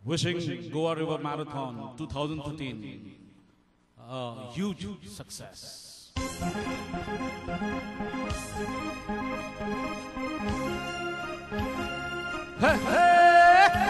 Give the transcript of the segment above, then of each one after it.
Wishing Goa River Marathon 2013 a huge success. Hey, hey!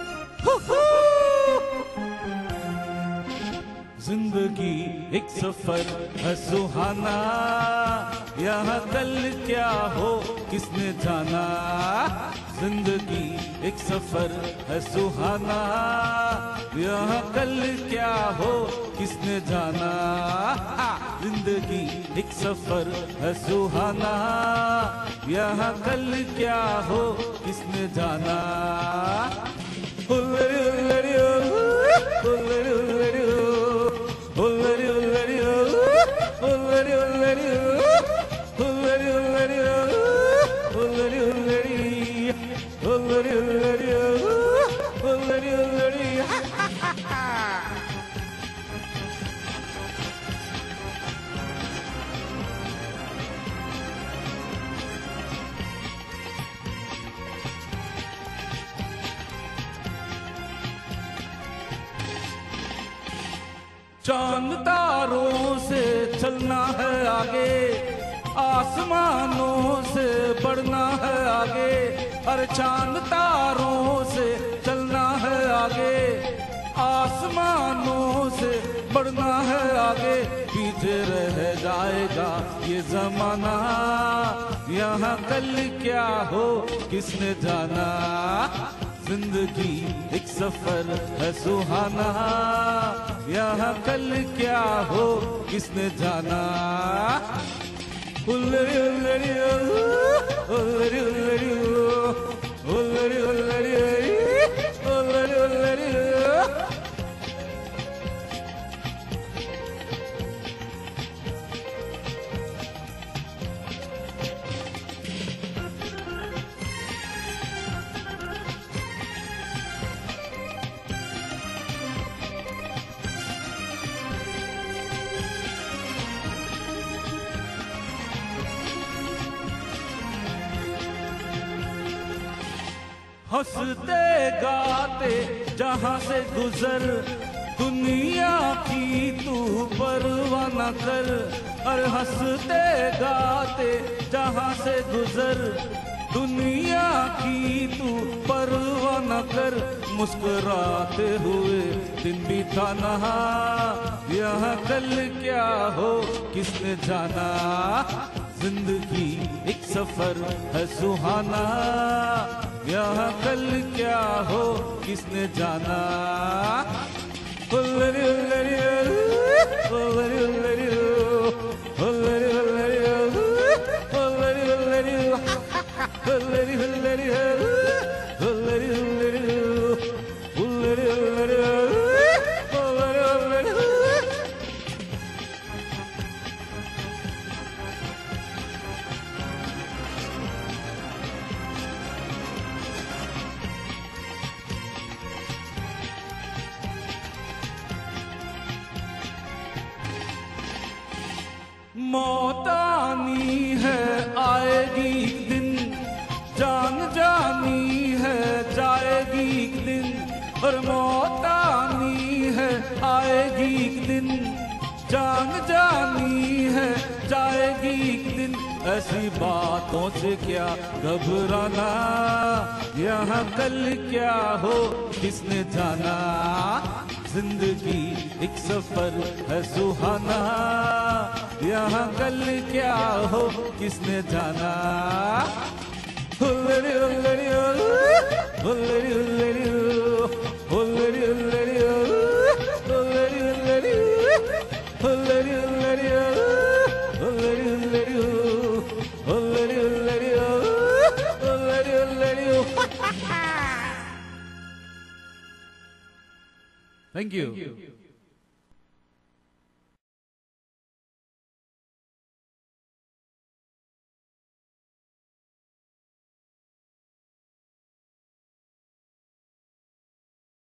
जिंदगी एक सफर है सुहाना, यहाँ कल क्या हो किसने जाना। जिंदगी एक सफर है सुहाना, यहाँ कल क्या हो किसने जाना। जिंदगी एक सफर है सुहाना, यहाँ कल क्या हो किसने जाना। चांद तारों से चलना है आगे, आसमानों से बढ़ना है आगे। हर चांद तारों से चलना है आगे, आसमानों से बढ़ना है आगे। पीछे रह जाएगा ये जमाना, यहाँ कल क्या हो किसने जाना। जिंदगी एक सफर है सुहाना, यहाँ कल क्या हो किसने जाना। उल्लरी उल्लरी उल्लरी उल्लरी उल्लरी उल्लरी उल्लरी उल्लरी। हंसते गाते जहाँ से गुजर, दुनिया की तू परवाह न कर। और हंसते गाते जहाँ से गुजर, दुनिया की तू परवाह न कर। मुस्कुराते हुए दिन बीताना, यहाँ कल क्या हो किसने जाना। जिंदगी एक सफर है सुहाना, यहाँ कल क्या हो किसने जाना। उल्लरी उल्लरी उल्लरी उल्लरी उल्लरी उल्लरी उल्लरी उल्लरी उल्लरी उल्लरी उल्लरी उल्लरी उल्लरी उल्लरी। मौत आनी है आएगी एक दिन, जान जानी है जाएगी एक दिन। और मौत आनी है आएगी एक दिन, जान जानी है जाएगी एक दिन। ऐसी बातों से क्या घबराना, यहाँ कल क्या हो किसने जाना। जिंदगी एक सफर है सुहाना, यहाँ कल क्या हो किसने जाना। उल्लरी उल्लरी उल्लरी उल्लरी उल्लरी उल्लरी उल्लरी उल्लरी उल्लरी उल्लरी उल्लरी उल्लरी उल्लरी उल्लरी उल्लरी उल्लरी। Thank you.